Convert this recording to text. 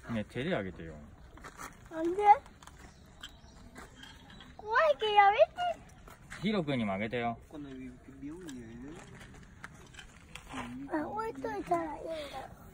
ね、手であげてよ。 なんで？怖いけどやめて。 ヒロ君にもあげてよ。 置いといたらいいんだよ。